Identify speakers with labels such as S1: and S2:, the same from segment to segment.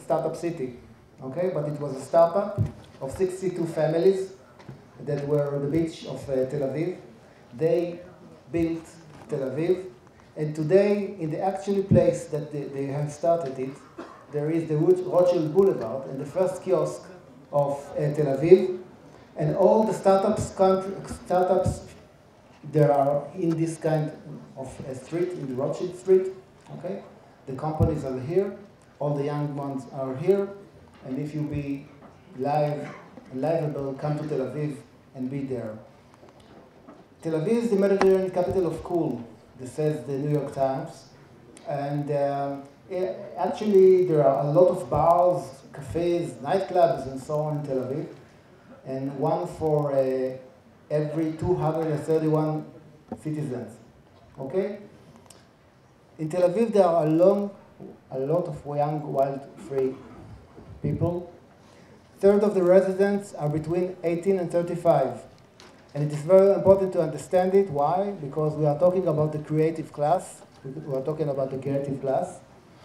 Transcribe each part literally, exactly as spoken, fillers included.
S1: startup city, okay? But it was a startup of sixty-two families that were on the beach of uh, Tel Aviv. They built Tel Aviv, and today, in the actual place that they, they have started it, there is the Rothschild Boulevard and the first kiosk of uh, Tel Aviv, and all the startups, country, startups there are in this kind of a street, in the Rothschild Street, okay? The companies are here, all the young ones are here, and if you be live, liveable, come to Tel Aviv and be there. Tel Aviv is the Mediterranean capital of cool, this says the New York Times, and um, it, actually there are a lot of bars, cafes, nightclubs, and so on in Tel Aviv, and one for uh, every two hundred thirty-one citizens, okay? In Tel Aviv, there are a, long, a lot of young, wild, free people. Third of the residents are between eighteen and thirty-five. And it is very important to understand it. Why? Because we are talking about the creative class. We are talking about the creative class.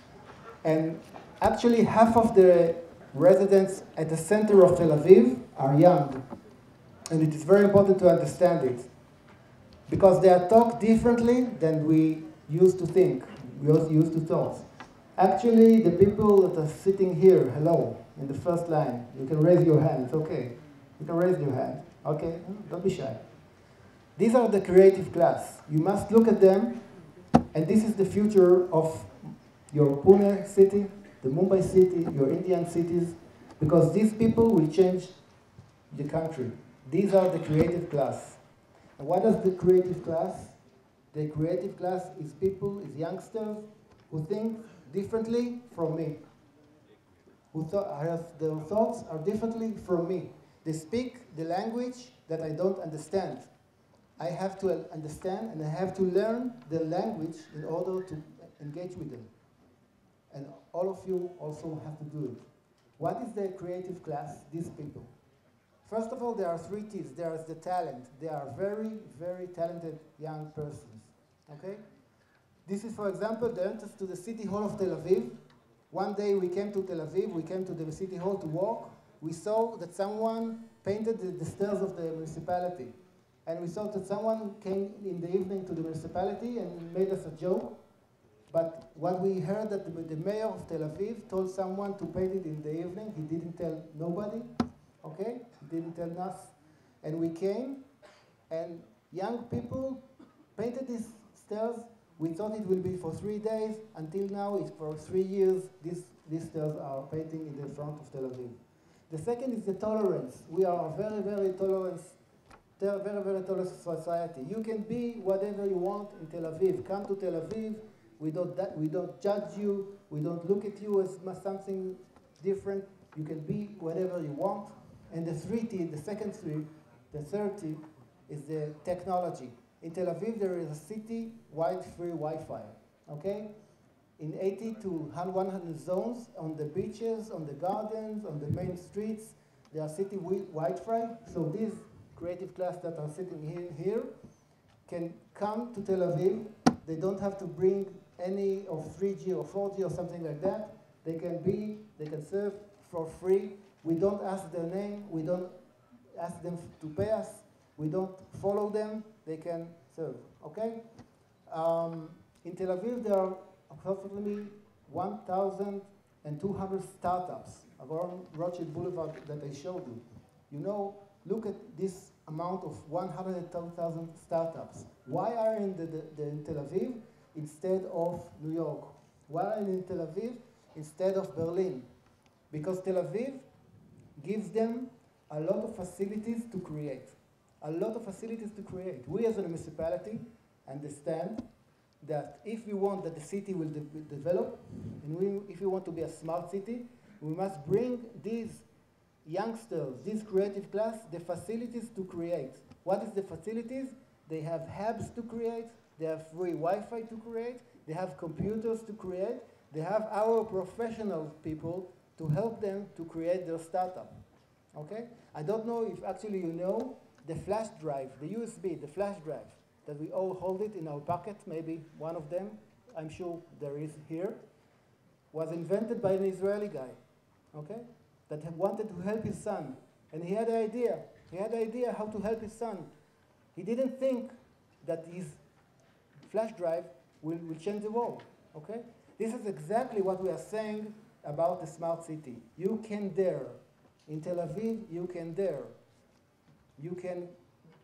S1: And actually, half of the residents at the center of Tel Aviv are young. And it is very important to understand it. Because they are taught differently than we used to think, we also used to thought. Actually, the people that are sitting here, hello, in the first line, you can raise your hand, it's okay. You can raise your hand, okay? Don't be shy. These are the creative class. You must look at them, and this is the future of your Pune city, the Mumbai city, your Indian cities, because these people will change the country. These are the creative class. And what is the creative class? The creative class is people, is youngsters who think differently from me. Who have, their thoughts are differently from me. They speak the language that I don't understand. I have to understand and I have to learn the language in order to engage with them. And all of you also have to do it. What is the creative class? These people. First of all, there are three T's. There is the talent. They are very, very talented young persons, okay? This is, for example, the entrance to the City Hall of Tel Aviv. One day we came to Tel Aviv, we came to the City Hall to walk. We saw that someone painted the, the stairs of the municipality. And we saw that someone came in the evening to the municipality and made us a joke. But what we heard that the, the mayor of Tel Aviv told someone to paint it in the evening. He didn't tell nobody. Okay, didn't tell us, and we came, and young people painted these stairs. We thought it will be for three days. Until now, it's for three years. These, these stairs are painting in the front of Tel Aviv. The second is the tolerance. We are a very, very tolerant, very, very tolerant society. You can be whatever you want in Tel Aviv. Come to Tel Aviv. We don't, we don't judge you. We don't look at you as something different. You can be whatever you want. And the three T, the second T, the third T, is the technology. In Tel Aviv, there is a city-wide free Wi-Fi, okay? In eighty to one hundred zones, on the beaches, on the gardens, on the main streets, there are city Wi-Fi. So these creative class that are sitting in here can come to Tel Aviv. They don't have to bring any of three G or four G or something like that. They can be, they can serve for free. We don't ask their name. We don't ask them to pay us. We don't follow them. They can serve, okay? Um, in Tel Aviv, there are approximately one thousand two hundred startups around Rothschild Boulevard that I showed you. You know, look at this amount of one hundred thousand startups. Why are in, the, the, the, in Tel Aviv instead of New York? Why are in Tel Aviv instead of Berlin? Because Tel Aviv gives them a lot of facilities to create. A lot of facilities to create. We as a municipality understand that if we want that the city will de develop, and we, if we want to be a smart city, we must bring these youngsters, this creative class, the facilities to create. What is the facilities? They have hubs to create, they have free Wi-Fi to create, they have computers to create, they have our professional people to help them to create their startup, okay? I don't know if actually you know the flash drive, the U S B, the flash drive, that we all hold it in our pocket, maybe one of them, I'm sure there is here, was invented by an Israeli guy. okay, that wanted to help his son. And he had an idea. He had an idea how to help his son. He didn't think that his flash drive will, will change the world, okay? This is exactly what we are saying about the smart city. You can dare. In Tel Aviv, you can dare. You can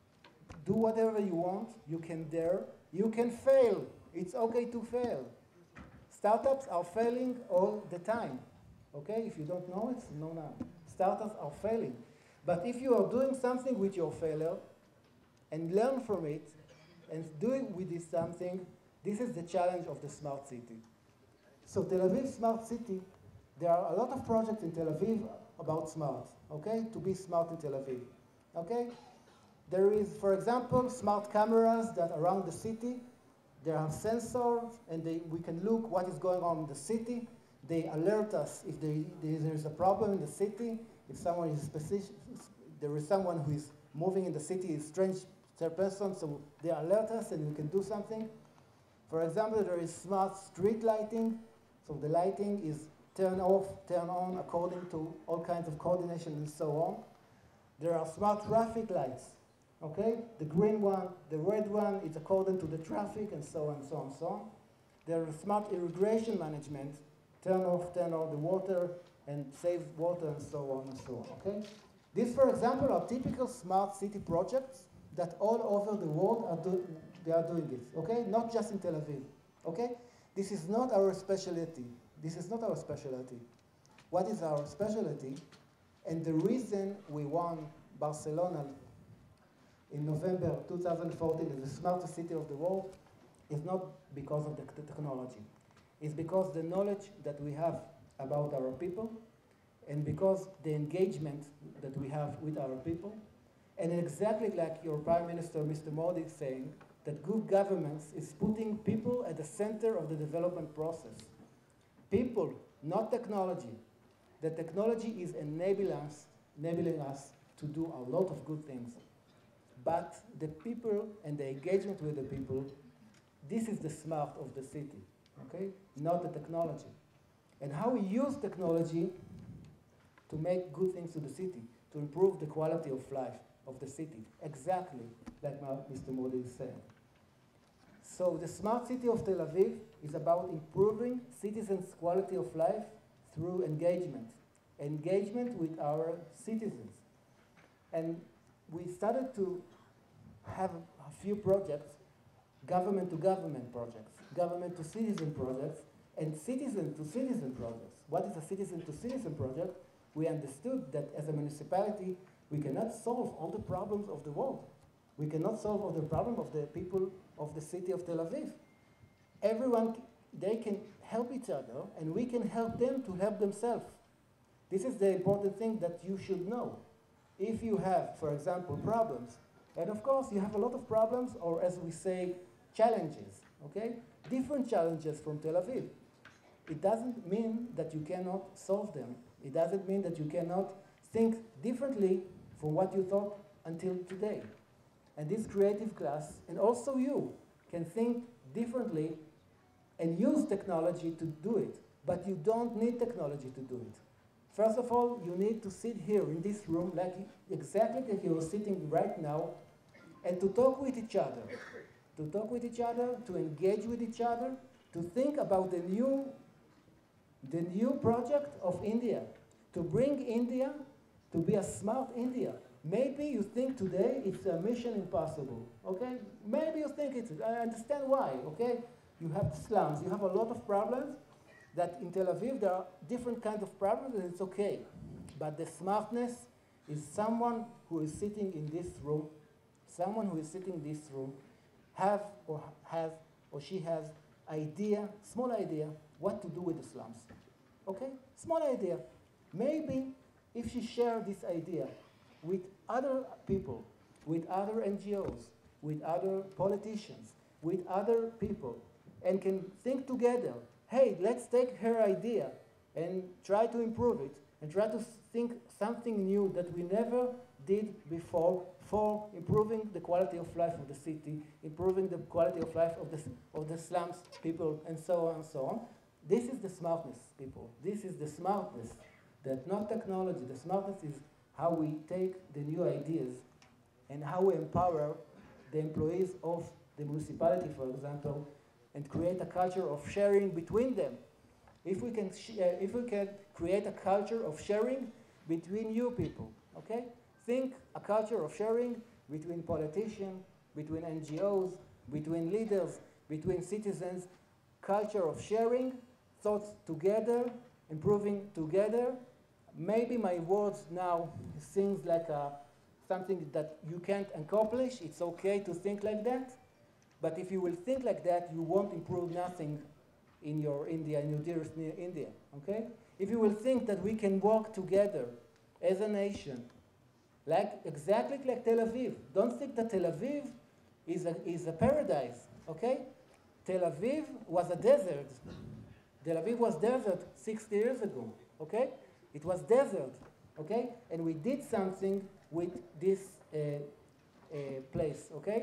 S1: do whatever you want. You can dare. You can fail. It's okay to fail. Startups are failing all the time, okay? If you don't know it, know now. Startups are failing. But if you are doing something with your failure and learn from it and do it with this something, this is the challenge of the smart city. So Tel Aviv Smart City, there are a lot of projects in Tel Aviv about smart, okay? To be smart in Tel Aviv, okay? There is, for example, smart cameras that are around the city. They have sensors, and they, we can look what is going on in the city. They alert us if there, there is a problem in the city, if someone is specific, there is someone who is moving in the city, a strange person, so they alert us and we can do something. For example, there is smart street lighting. So the lighting is turn off, turn on according to all kinds of coordination and so on. There are smart traffic lights, okay? The green one, the red one, it's according to the traffic and so on, so on, so on. There is smart irrigation management, turn off, turn on the water and save water and so on and so on, okay? These, for example, are typical smart city projects that all over the world are do they are doing it, okay? Not just in Tel Aviv, okay? This is not our specialty. This is not our specialty. What is our specialty? And the reason we won Barcelona in November two thousand fourteen as the smartest city of the world is not because of the technology. It's because the knowledge that we have about our people and because the engagement that we have with our people. And exactly like your Prime Minister, Mister Modi, is saying, that good governance is putting people at the center of the development process. People, not technology. The technology is enabling us, enabling us to do a lot of good things. But the people and the engagement with the people, this is the smart of the city, okay? Not the technology. And how we use technology to make good things to the city, to improve the quality of life of the city, exactly like Mister Modi is saying. So the smart city of Tel Aviv is about improving citizens' quality of life through engagement, engagement with our citizens. And we started to have a few projects, government-to-government projects, government-to-citizen projects, and citizen-to-citizen projects. What is a citizen-to-citizen project? We understood that as a municipality, we cannot solve all the problems of the world. We cannot solve all the problems of the people of the city of Tel Aviv. Everyone, they can help each other, and we can help them to help themselves. This is the important thing that you should know. If you have, for example, problems, and of course you have a lot of problems, or as we say, challenges, okay? Different challenges from Tel Aviv. It doesn't mean that you cannot solve them. It doesn't mean that you cannot think differently from what you thought until today. And this creative class, and also you, can think differently and use technology to do it. But you don't need technology to do it. First of all, you need to sit here in this room, like exactly like you're sitting right now, and to talk with each other. To talk with each other, to engage with each other, to think about the new, the new project of India, to bring India to be a smart India. Maybe you think today it's a mission impossible, okay? Maybe you think it's, I understand why, okay? You have slums, you have a lot of problems, that in Tel Aviv there are different kinds of problems and it's okay. But the smartness is someone who is sitting in this room, someone who is sitting in this room, have or has or she has idea, small idea, what to do with the slums, okay? Small idea. Maybe if she shares this idea with other people, with other N G Os, with other politicians, with other people, and can think together, hey, let's take her idea and try to improve it, and try to think something new that we never did before for improving the quality of life of the city, improving the quality of life of the, of the slums people, and so on and so on. This is the smartness, people. This is the smartness. That not technology, the smartness is how we take the new ideas and how we empower the employees of the municipality, for example, and create a culture of sharing between them. If we can, sh uh, if we can create a culture of sharing between you people, okay? Think a culture of sharing between politicians, between N G Os, between leaders, between citizens, culture of sharing, thoughts together, improving together. Maybe my words now seems like a, something that you can't accomplish. It's okay to think like that. But if you will think like that, you won't improve nothing in your India, in your dearest India, okay? If you will think that we can work together as a nation, like exactly like Tel Aviv. Don't think that Tel Aviv is a, is a paradise, okay? Tel Aviv was a desert. Tel Aviv was desert sixty years ago, okay? It was desert, okay? And we did something with this uh, uh, place, okay?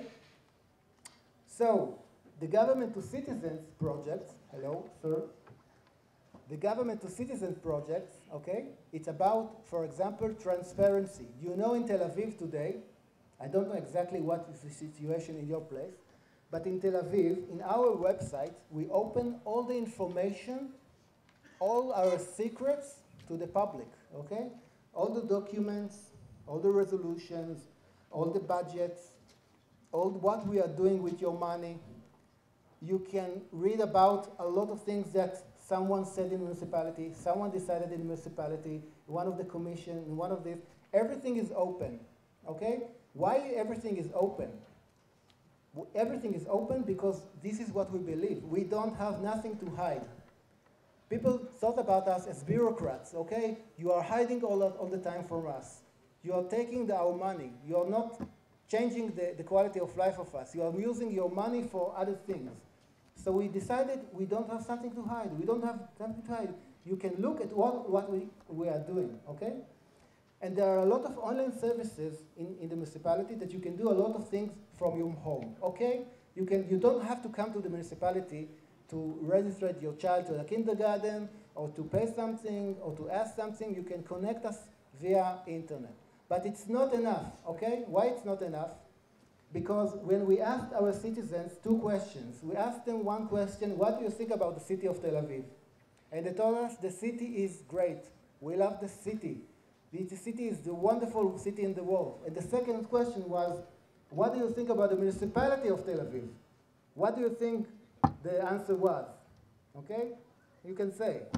S1: So, the Government to Citizens project, hello, sir. The Government to Citizens project, okay, it's about, for example, transparency. You know in Tel Aviv today, I don't know exactly what is the situation in your place, but in Tel Aviv, in our website, we open all the information, all our secrets to the public, okay? All the documents, all the resolutions, all the budgets, all what we are doing with your money. You can read about a lot of things that someone said in the municipality, someone decided in the municipality, one of the commission, one of this. Everything is open, okay? Why everything is open? Everything is open because this is what we believe. We don't have nothing to hide. People thought about us as bureaucrats, okay? You are hiding all, all the time from us. You are taking the, our money. You are not changing the, the quality of life of us. You are using your money for other things. So we decided we don't have something to hide. We don't have something to hide. You can look at what, what we, we are doing, okay? And there are a lot of online services in, in the municipality that you can do a lot of things from your home, okay? You, can, you don't have to come to the municipality to register your child to the kindergarten or to pay something or to ask something. You can connect us via internet. But it's not enough, okay? Why it's not enough? Because when we asked our citizens two questions, we asked them one question, what do you think about the city of Tel Aviv? And they told us the city is great. We love the city. The city is the wonderful city in the world. And the second question was, what do you think about the municipality of Tel Aviv? What do you think the answer was? Okay? You can say.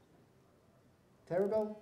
S1: Terrible?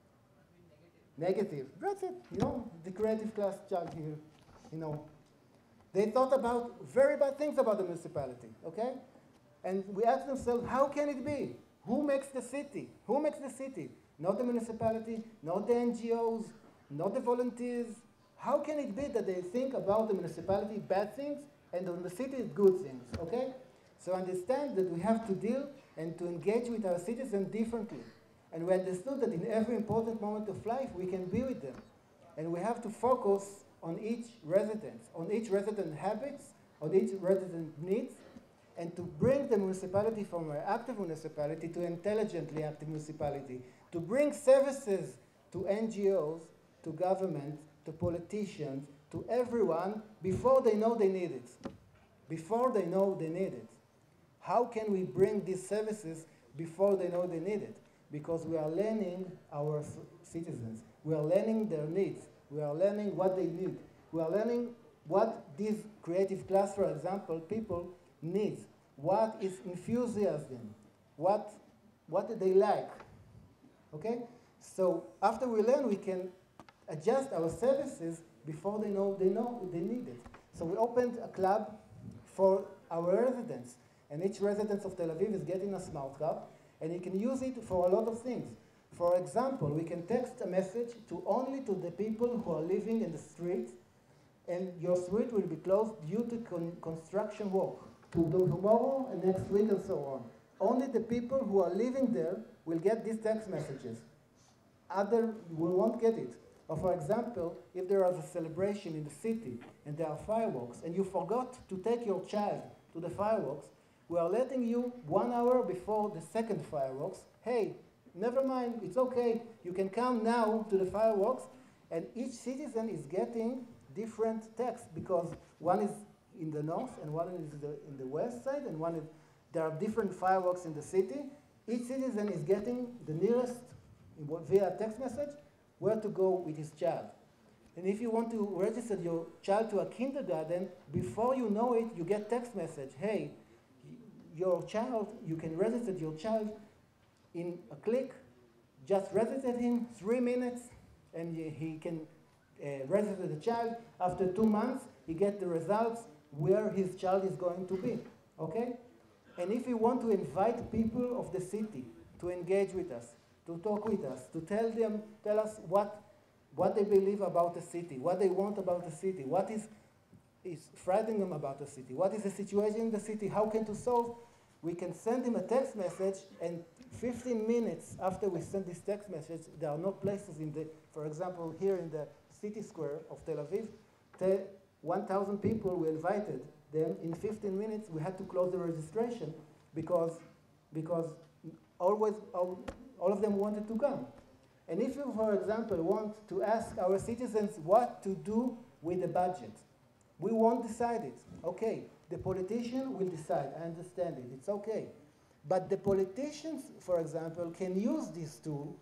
S1: Negative. That's it. You know, the creative class child here, you know. They thought about very bad things about the municipality, okay? And we asked themselves, how can it be? Who makes the city? Who makes the city? Not the municipality, not the N G Os, not the volunteers. How can it be that they think about the municipality bad things and on the city good things, okay? So understand that we have to deal and to engage with our citizens differently. And we understood that in every important moment of life, we can be with them. And we have to focus on each resident, on each resident habits, on each resident needs, and to bring the municipality from an active municipality to intelligently active municipality, to bring services to N G Os, to government, to politicians, to everyone before they know they need it. Before they know they need it. How can we bring these services before they know they need it? Because we are learning our citizens. We are learning their needs. We are learning what they need. We are learning what this creative class, for example, people need. What is enthusiasm? What, what do they like? Okay? So after we learn, we can adjust our services before they know they know they need it. So we opened a club for our residents. And each resident of Tel Aviv is getting a smart card. And you can use it for a lot of things. For example, we can text a message to only to the people who are living in the street, and your street will be closed due to con construction work, to do tomorrow and next week and so on. Only the people who are living there will get these text messages. Other will won't get it. Or for example, if there is a celebration in the city and there are fireworks, and you forgot to take your child to the fireworks, we are letting you one hour before the second fireworks, hey, never mind, it's okay. You can come now to the fireworks, and each citizen is getting different text because one is in the north and one is the, in the west side, and one is, there are different fireworks in the city. Each citizen is getting the nearest, via text message, where to go with his child. And if you want to register your child to a kindergarten, before you know it, you get text message, hey, your child, you can register your child in a click, just register him, three minutes, and he can uh, register the child. After two months, he gets the results where his child is going to be, okay? And if you want to invite people of the city to engage with us, to talk with us, to tell them, tell us what, what they believe about the city, what they want about the city, what is, is frightening them about the city, what is the situation in the city, how can to solve, we can send him a text message, and fifteen minutes after we send this text message, there are no places in the, for example, here in the city square of Tel Aviv, one thousand people we invited them. In fifteen minutes, we had to close the registration because, because always, all, all of them wanted to come. And if you, for example, want to ask our citizens what to do with the budget, we won't decide it. Okay, the politician will decide. I understand it. It's okay. But the politicians, for example, can use this tool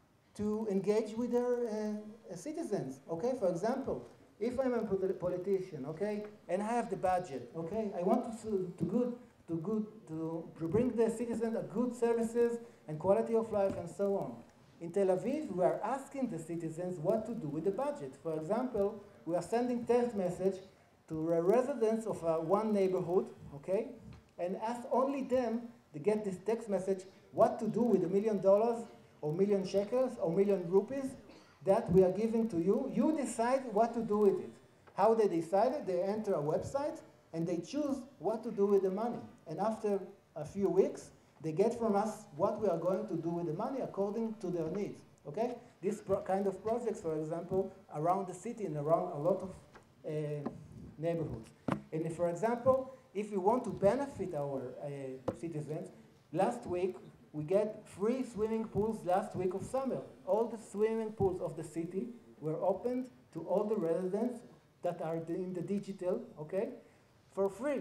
S1: to engage with their uh, citizens. Okay, for example, if I'm a politician, okay, and I have the budget, okay, I want to, to good to good to, to bring the citizens a good services and quality of life and so on. In Tel Aviv, we are asking the citizens what to do with the budget. For example, we are sending text message to the residents of uh, one neighborhood, okay, and ask only them to get this text message what to do with a million dollars or million shekels or million rupees that we are giving to you. You decide what to do with it. How they decide it, they enter a website and they choose what to do with the money. And after a few weeks, they get from us what we are going to do with the money according to their needs, okay? This pro kind of projects, for example, around the city and around a lot of uh, neighborhoods. And if, for example, if we want to benefit our uh, citizens, last week we get free swimming pools last week of summer. All the swimming pools of the city were opened to all the residents that are in the digital, okay, for free.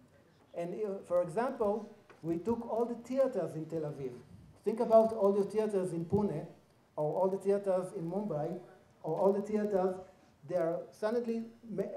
S1: And uh, for example, we took all the theaters in Tel Aviv. Think about all the theaters in Pune, or all the theaters in Mumbai, or all the theaters. They are suddenly,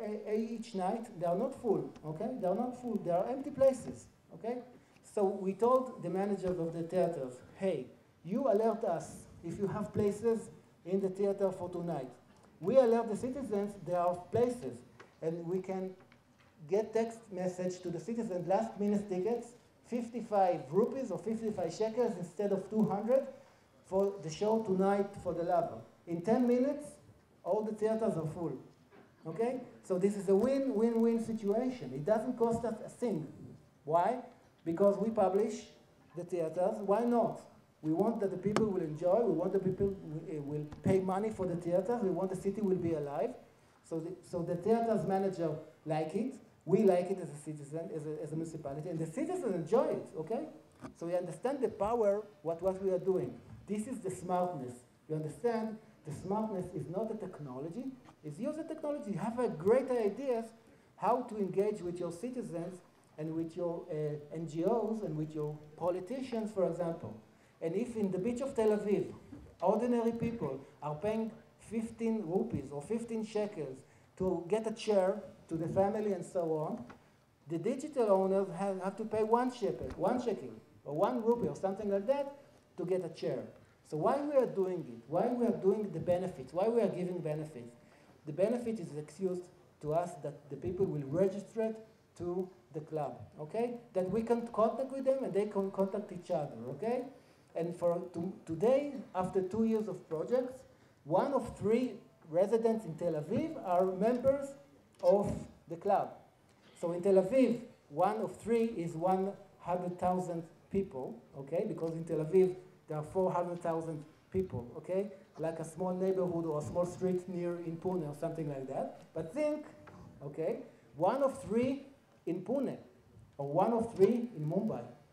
S1: each night, they are not full, okay? They are not full, they are empty places, okay? So we told the managers of the theaters, hey, you alert us if you have places in the theater for tonight. We alert the citizens there are places, and we can get text message to the citizens, last minute tickets, fifty-five rupees or fifty-five shekels instead of two hundred for the show tonight for the lover. In ten minutes, all the theaters are full, okay? So this is a win-win-win situation. It doesn't cost us a thing. Why? Because we publish the theaters. Why not? We want that the people will enjoy. We want the people will pay money for the theaters. We want the city will be alive. So the, so the theaters manager like it. We like it as a citizen, as a, as a municipality, and the citizens enjoy it, okay? So we understand the power, what, what we are doing. This is the smartness. You understand? The smartness is not the technology. It's use the technology. You have a great ideas how to engage with your citizens and with your uh, N G Os and with your politicians, for example. And if in the beach of Tel Aviv, ordinary people are paying fifteen rupees or fifteen shekels to get a chair to the family and so on, the digital owners have, have to pay one shekel, one shekel, or one rupee or something like that to get a chair. So why we are doing it? Why we are doing the benefits? Why we are giving benefits? The benefit is excused to us that the people will register to the club, okay? That we can contact with them and they can contact each other, okay? And for to, today, after two years of projects, one of three residents in Tel Aviv are members of the club. So in Tel Aviv, one of three is one hundred thousand people, okay? Because in Tel Aviv, there are four hundred thousand people, okay? Like a small neighborhood or a small street near in Pune or something like that. But think, okay, one of three in Pune or one of three in Mumbai.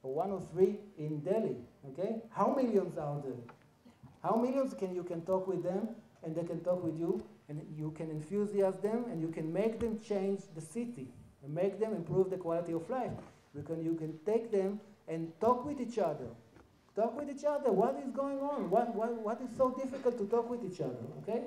S1: or one or three in Delhi, okay? How millions are there? How millions can you can talk with them, and they can talk with you, and you can enthusiast them, and you can make them change the city, and make them improve the quality of life. Because you can take them and talk with each other. Talk with each other. What is going on? What, what, what is so difficult to talk with each other, okay?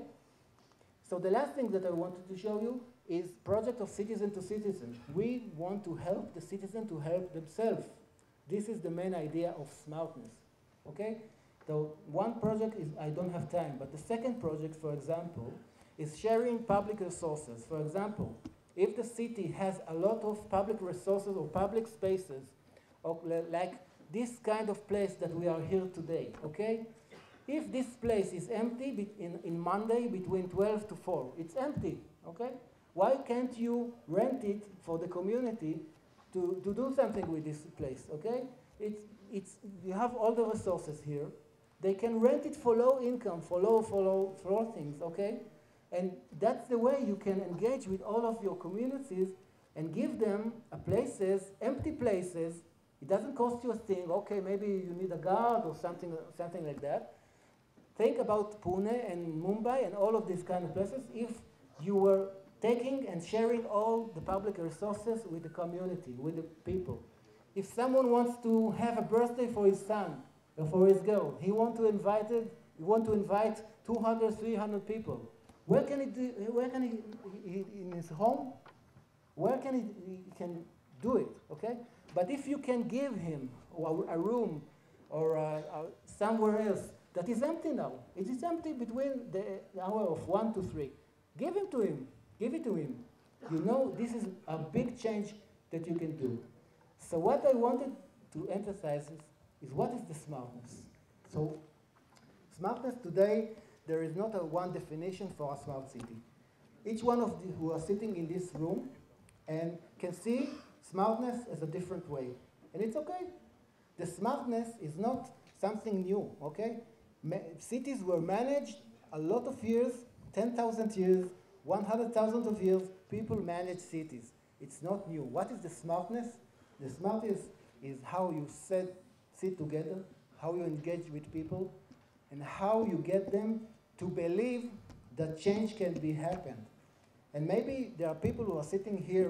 S1: So the last thing that I wanted to show you is project of citizen to citizen. We want to help the citizen to help themselves. This is the main idea of smartness, okay? So one project is, I don't have time, but the second project, for example, is sharing public resources. For example, if the city has a lot of public resources or public spaces, or like this kind of place that we are here today, okay? If this place is empty in, in Monday between twelve to four, it's empty, okay? Why can't you rent it for the community to, to do something with this place, okay? It's, it's, you have all the resources here. They can rent it for low income, for low, for low, for low things, okay? And that's the way you can engage with all of your communities and give them a places, empty places. It doesn't cost you a thing. Okay, maybe you need a guard or something, something like that. Think about Pune and Mumbai and all of these kind of places. If you were taking and sharing all the public resources with the community, with the people. If someone wants to have a birthday for his son or for his girl, he want to invite it, he want to invite two hundred, three hundred people. Where can he do, where can he, he, in his home? Where can he, he can do it, okay? But if you can give him a, a room or a, a somewhere else that is empty now, it is empty between the hour of one to three, give it to him, give it to him. You know, this is a big change that you can do. So what I wanted to emphasize is, is what is the smartness? So smartness today, there is not a one definition for a smart city. Each one of the who are sitting in this room and can see smartness as a different way. And it's okay. The smartness is not something new, okay? Ma cities were managed a lot of years, ten thousand years, one hundred thousand of years, people manage cities. It's not new. What is the smartness? The smartness is how you sit, sit together, how you engage with people, and how you get them to believe that change can be happened. And maybe there are people who are sitting here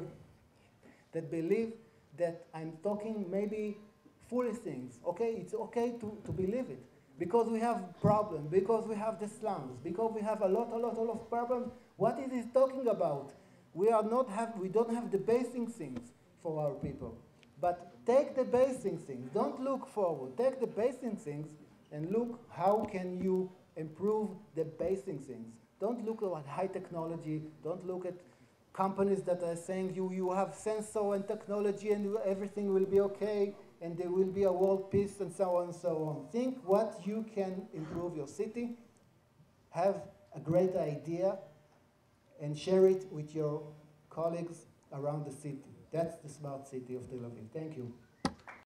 S1: that believe that I'm talking maybe foolish things. Okay, it's okay to, to believe it. Because we have problems, because we have the slums, because we have a lot, a lot, a lot of problems. What is he talking about? We are not have, we don't have the basic things for our people. But take the basic things. Don't look forward. Take the basic things and look how can you improve the basic things. Don't look at high technology. Don't look at companies that are saying you, you have sensor and technology and everything will be okay and there will be a world peace and so on and so on. Think what you can improve your city, have a great idea, and share it with your colleagues around the city. That's the smart city of Tel Aviv. Thank you.